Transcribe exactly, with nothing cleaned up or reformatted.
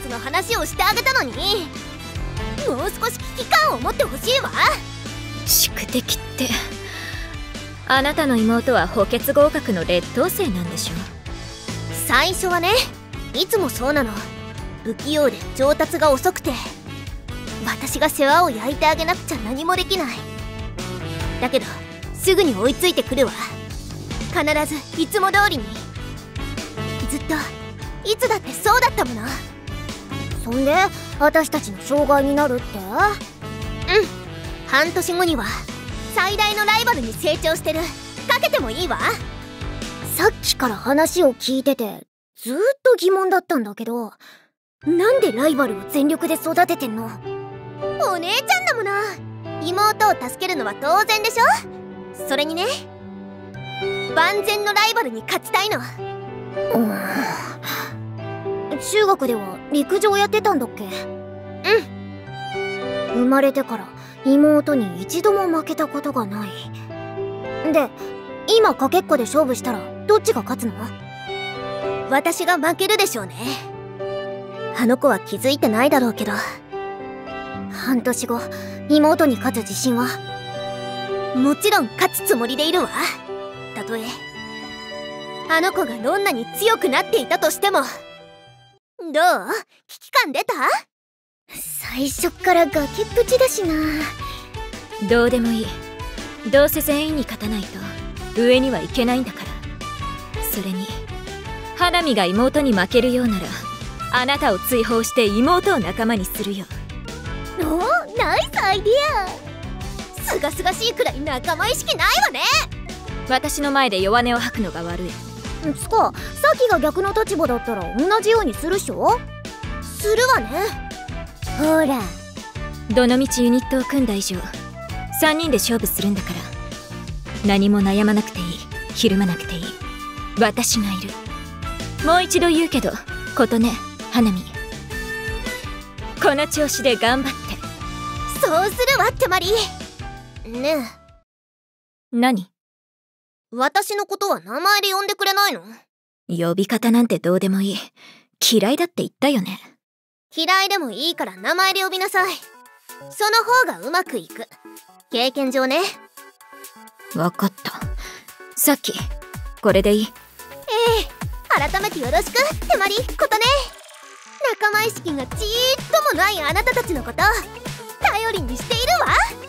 つの話をしてあげたのに、もう少し危機感を持ってほしいわ。 宿敵ってあなたの妹は補欠合格の劣等生なんでしょ。 最初はね、いつもそうなの。不器用で上達が遅くて、私が世話を焼いてあげなくちゃ何もできない。だけどすぐに追いついてくるわ。必ずいつも通りに。ずっといつだってそうだったもの。 そんで私たちの障害になるって？うん、 半年後には最大のライバルに成長してる。かけてもいいわ。 さっきから話を聞いててずーっと疑問だったんだけど、なんでライバルを全力で育ててんの？ お姉ちゃんだもの。妹を助けるのは当然でしょ。それにね、万全のライバルに勝ちたいの。 うん、中学では陸上やってたんだっけ？うん。生まれてから妹に一度も負けたことがない。で、今かけっこで勝負したらどっちが勝つの？ 私が負けるでしょうね。あの子は気づいてないだろうけど。 半年後妹に勝つ自信は？ もちろん勝つつもりでいるわ。たとえあの子がどんなに強くなっていたとしても。どう？危機感出た？ 最初っから崖っぷちだしな。 どうでもいい。どうせ全員に勝たないと上にはいけないんだから。それに花見が妹に負けるようなら、あなたを追放して妹を仲間にするよ。 おお、ナイスアイディア。すがすがしいくらい仲間意識ないわね。 私の前で弱音を吐くのが悪い。 つか、さっきが逆の立場だったら同じようにするっしょ？ するわね。 ほら、 どのみちユニットを組んだ以上さんにんで勝負するんだから、何も悩まなくていい、ひるまなくていい。私がいる。もう一度言うけど、琴音、花見、この調子で頑張って。 そうするわってまり。ねえ、 何？ 私のことは名前で呼んでくれないの？ 呼び方なんてどうでもいい。嫌いだって言ったよね。 嫌いでもいいから名前で呼びなさい。その方がうまくいく。経験上ね。 わかった。さっきこれでいい？ ええ、改めてよろしく手まり、琴音。仲間意識がちーっともないあなたたちのこと頼りにしているわ。